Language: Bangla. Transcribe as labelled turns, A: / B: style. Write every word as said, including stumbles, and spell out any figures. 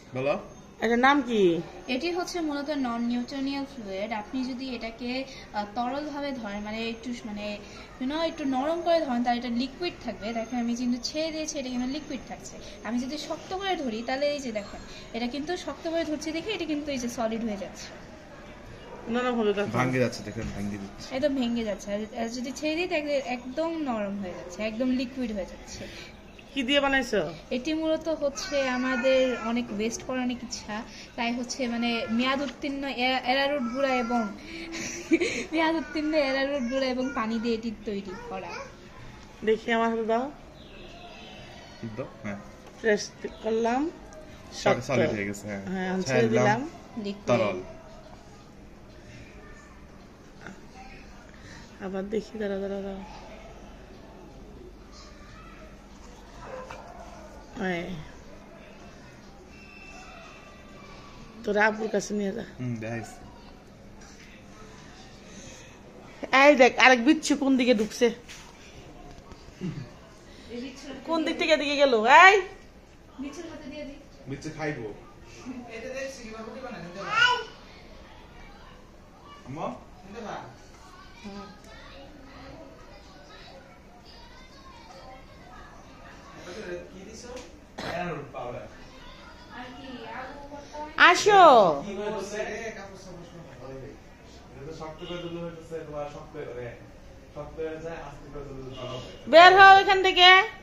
A: বলো
B: এটার নাম কি?
C: এটি হচ্ছে মূলত নন নিউট্রনিয়াল ফ্লুইড। আপনি যদি এটাকে তরল ভাবে ধরেন, মানে একটু মানে ইউনো একটু নরম করে ধরেন, তাহলে এটা লিকুইড থাকবে। দেখেন আমি কিন্তু ছেড়ে দিয়েছি, এটা কিন্তু লিকুইড থাকছে। আমি যদি শক্ত করে ধরি তাহলে এই যে দেখেন, এটা কিন্তু শক্ত করে ধরছি দেখে এটা কিন্তু এই যে সলিড হয়ে যাচ্ছে,
B: নরম হবে
A: ভাঙে যাচ্ছে, দেখেন ভাঙে দিচ্ছে,
C: একদম ভেঙে যাচ্ছে। আর যদি ছেড়ে দিই তাহলে একদম নরম হয়ে যাচ্ছে, একদম লিকুইড হয়ে যাচ্ছে।
B: কি দিয়ে বানাইছো?
C: এটি মূলত হচ্ছে আমাদের অনেক ওয়েস্ট করার অনেক ইচ্ছা, তাই হচ্ছে মানে মেয়াদ উত্তীর্ণ এরারুট গুঁড়া এবং মেয়াদ উত্তীর্ণ এরারুট গুঁড়া এবং পানি দিয়ে এটি তৈরি করা।
B: দেখি আমার হাতে দাও।
A: দাও, হ্যাঁ
B: প্রেস করলাম, শক্ত
A: সলিড হয়ে গেছে। হ্যাঁ
B: হ্যাঁ ছেড়ে দিলাম,
A: তরল।
B: আবার দেখি, দাঁড়া দাঁড়া দাঁড়া, তোরা আপুর কাছে নিয়ে যা।
A: হুম দেখাইছি।
B: এই দেখ আরেক বিচ্ছু কোন দিকে ঢুকছে, কোন দিক থেকে দিকে গেল? এই
A: বিচ্ছে খাইবো। আম্মা
B: আসো, বের হও এখান থেকে।